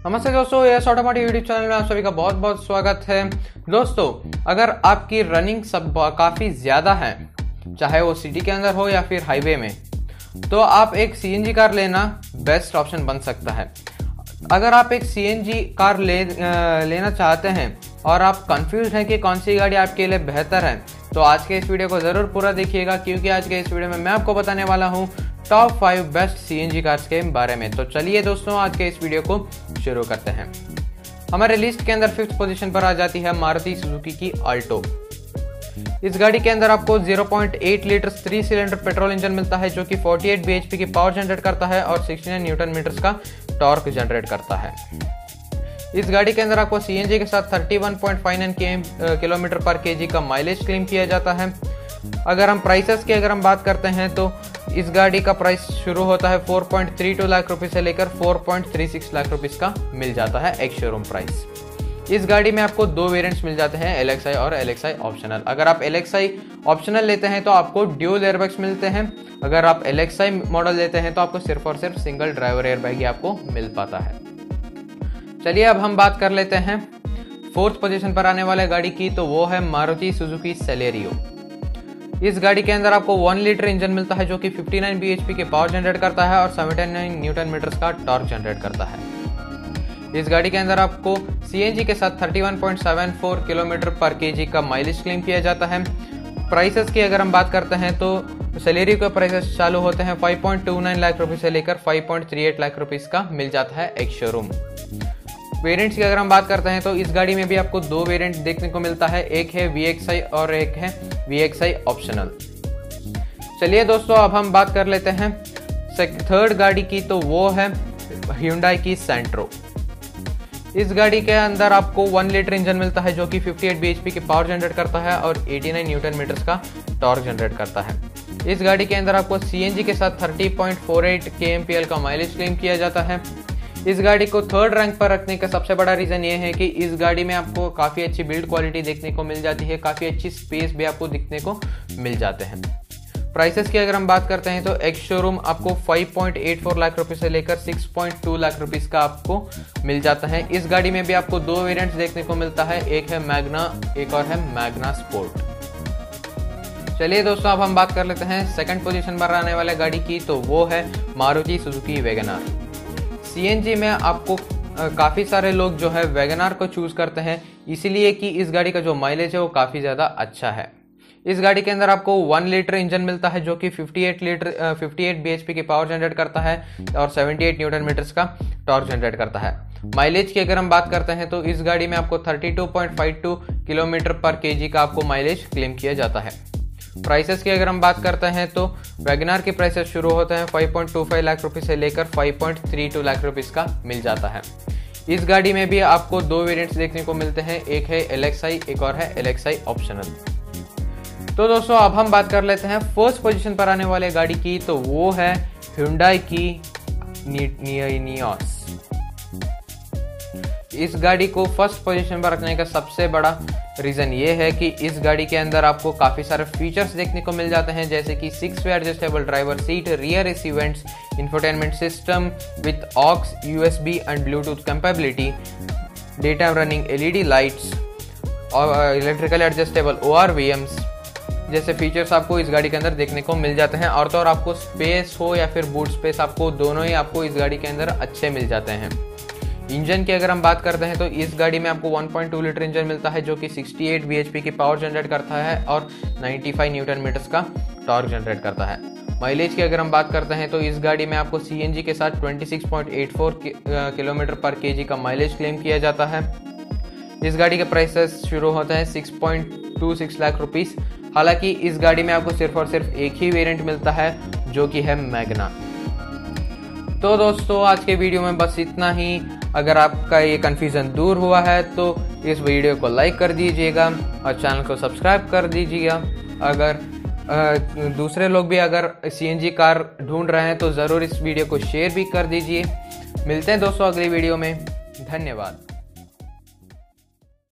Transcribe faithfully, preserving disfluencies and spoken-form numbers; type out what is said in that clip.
नमस्ते दोस्तों, yes automotive YouTube channel में आप सभी का बहुत बहुत स्वागत है। दोस्तों, अगर आपकी रनिंग सब काफ़ी ज़्यादा है, चाहे वो सिटी के अंदर हो या फिर हाईवे में, तो आप एक सीएनजी कार लेना बेस्ट ऑप्शन बन सकता है। अगर आप एक सीएनजी कार ले लेना चाहते हैं और आप कंफ्यूज हैं कि कौन सी गाड़ी आपके लिए बेहतर है, तो आज के इस वीडियो को ज़रूर पूरा देखिएगा, क्योंकि आज के इस वीडियो में मैं आपको बताने वाला हूँ top five best CNG cars के बारे में। तो चलिए दोस्तों, आज के इस वीडियो को शुरू करते हैं। हमारे लिस्ट के अंदर फिफ्थ पोजीशन पर आ जाती है मारुति सुजुकी की अल्टो। इस गाड़ी के अंदर आपको zero point eight litre three cylinder petrol engine मिलता है, जो कि अड़तालीस बीएचपी की पावर जनरेट करता है और उनहत्तर न्यूटन मीटर्स का टॉर्क जनरेट करता है। इस गाड़ी के अंदर आपको सीएनजी के साथ इकतीस पॉइंट फाइव नाइन किलोमीटर पर केजी का माइलेज क्लेम किया जाता है। अगर हम प्राइसेस की अगर हम बात करते हैं तो इस गाड़ी का प्राइस शुरू होता है चार पॉइंट तीन दो लाख रुपए से लेकर चार पॉइंट तीन छह लाख रुपए का मिल जाता है एक शोरूम प्राइस। इस गाड़ी में आपको दो वेरिएंट्स मिल जाते हैं, एलएक्सआई और एलएक्सआई ऑप्शनल। अगर आप एलएक्सआई ऑप्शनल लेते हैं तो आपको ड्यूल एयरबैग्स मिलते हैं। अगर आप एलएक्सआई मॉडल लेते हैं तो आपको सिर्फ और सिर्फ सिंगल ड्राइवर एयरबैग ही आपको मिल पाता है। चलिए अब हम बात कर लेते हैं फोर्थ पोजीशन पर आने वाले गाड़ी की, तो वो है मारुति सुजुकी सेलेरियो। इस गाड़ी के अंदर आपको वन लीटर इंजन मिलता है, जो कि उनसठ बीएचपी के पावर जनरेट करता है और उन्यासी न्यूटन मीटर्स का टॉर्क जनरेट करता है। इस गाड़ी के अंदर आपको सीएनजी के साथ इकतीस पॉइंट सात चार किलोमीटर पर केजी का माइलेज क्लेम किया जाता है। प्राइसेस की अगर हम बात करते हैं तो सेलेरियो के प्राइसेस चालू होते हैं पाँच पॉइंट दो नौ लाख रुपए से लेकर पाँच पॉइंट तीन आठ लाख रुपए का मिल जाता है एक शोरूम। वेरिएंट्स की अगर हम बात करते हैं तो इस गाड़ी में भी आपको दो वेरिएंट देखने को मिलता है, एक है वीएक्सआई और एक है वीएक्सआई ऑप्शनल। चलिए दोस्तों, अब हम बात कर लेते हैं थर्ड गाड़ी की, तो वो है Hyundai की सेंट्रो। इस गाड़ी के अंदर आपको वन लीटर इंजन मिलता है, जो कि अट्ठावन बीएचपी की पावर जनरेट करता है और नवासी न्यूटन मीटर्स का टॉर्क जनरेट करता है। इस गाड़ी के अंदर आपको सीएनजी के साथ तीस पॉइंट चार आठ केएमपीएल का माइलेज क्लेम किया जाता है। इस गाड़ी को थर्ड रैंक पर रखने का सबसे बड़ा रीजन ये है कि इस गाड़ी में आपको काफ़ी अच्छी बिल्ड क्वालिटी देखने को मिल जाती है, काफ़ी अच्छी स्पेस भी आपको दिखने को मिल जाते हैं। प्राइसेस की अगर हम बात करते हैं तो एक शोरूम आपको पाँच पॉइंट आठ चार लाख रुपए से लेकर छह पॉइंट दो लाख रुपए का आपको मिल जाता है। इस गाड़ी में भी आपको दो वेरिएंट्स देखने को मिलता है, एक है मैग्ना, एक और है मैग्ना स्पोर्ट। चलिए दोस्तों, अब हम बात कर लेते हैं सेकंड पोजीशन पर आने वाले गाड़ी की, तो वो है मारुति सुजुकी वैगनआर। सीएनजी में आपको काफ़ी सारे लोग जो है वैगनआर को चूज़ करते हैं, इसीलिए कि इस गाड़ी का जो माइलेज है वो काफ़ी ज़्यादा अच्छा है। इस गाड़ी के अंदर आपको वन लीटर इंजन मिलता है, जो कि अट्ठावन लीटर अट्ठावन बीएचपी की पावर जनरेट करता है और अठहत्तर न्यूटन मीटर्स का टॉर्क जनरेट करता है। माइलेज की अगर हम बात करते हैं तो इस गाड़ी में आपको बत्तीस पॉइंट पाँच दो किलोमीटर पर केजी का आपको माइलेज क्लेम किया जाता है। प्राइसेस की अगर हम बात करते हैं तो वैगनआर के प्राइसेस शुरू होते हैं पाँच पॉइंट दो पाँच लाख रुपए से लेकर पाँच पॉइंट तीन दो लाख रुपए का मिल जाता है। इस गाड़ी में भी आपको दो वेरिएंट्स देखने को मिलते हैं, एक है एलएक्सआई, एक और है एलएक्सआई ऑप्शनल। तो दोस्तों, अब हम बात कर लेते हैं फर्स्ट पोजीशन पर आने वाले गाड़ी की, तो वो है Hyundai की नियोस। इस गाड़ी को फर्स्ट पोजीशन पर रखने का सबसे बड़ा रीज़न ये है कि इस गाड़ी के अंदर आपको काफ़ी सारे फीचर्स देखने को मिल जाते हैं, जैसे कि six way adjustable driver seat, rear AC vents, infotainment system with aux, USB and Bluetooth capability, day time running LED lights और इलेक्ट्रिकल एडजस्टेबल ओआरवीएम्स जैसे फीचर्स आपको इस गाड़ी के अंदर देखने को मिल जाते हैं। और तो और आपको स्पेस हो या फिर बूट स्पेस, आपको दोनों ही आपको इस गाड़ी के अंदर अच्छे मिल जाते हैं। इंजन की अगर हम बात करते हैं तो इस गाड़ी में आपको वन पॉइंट दो लीटर इंजन मिलता है, जो कि अड़सठ बीएचपी की पावर जनरेट करता है और पचानवे न्यूटन मीटर्स का टॉर्क जनरेट करता है। माइलेज की अगर हम बात करते हैं तो इस गाड़ी में आपको सीएनजी के साथ छब्बीस पॉइंट आठ चार किलोमीटर पर केजी का माइलेज क्लेम किया जाता है। इस गाड़ी के प्राइसेस शुरू होते हैं छह पॉइंट दो छह लाख रुपीस। हालांकि इस गाड़ी में आपको सिर्फ और सिर्फ एक ही वेरिएंट मिलता है, जो कि है मैग्ना। तो दोस्तों, आज के वीडियो में बस इतना ही। अगर आपका ये कन्फ्यूज़न दूर हुआ है तो इस वीडियो को लाइक कर दीजिएगा और चैनल को सब्सक्राइब कर दीजिएगा। अगर आ, दूसरे लोग भी अगर सीएनजी कार ढूंढ रहे हैं तो ज़रूर इस वीडियो को शेयर भी कर दीजिए। मिलते हैं दोस्तों अगली वीडियो में। धन्यवाद।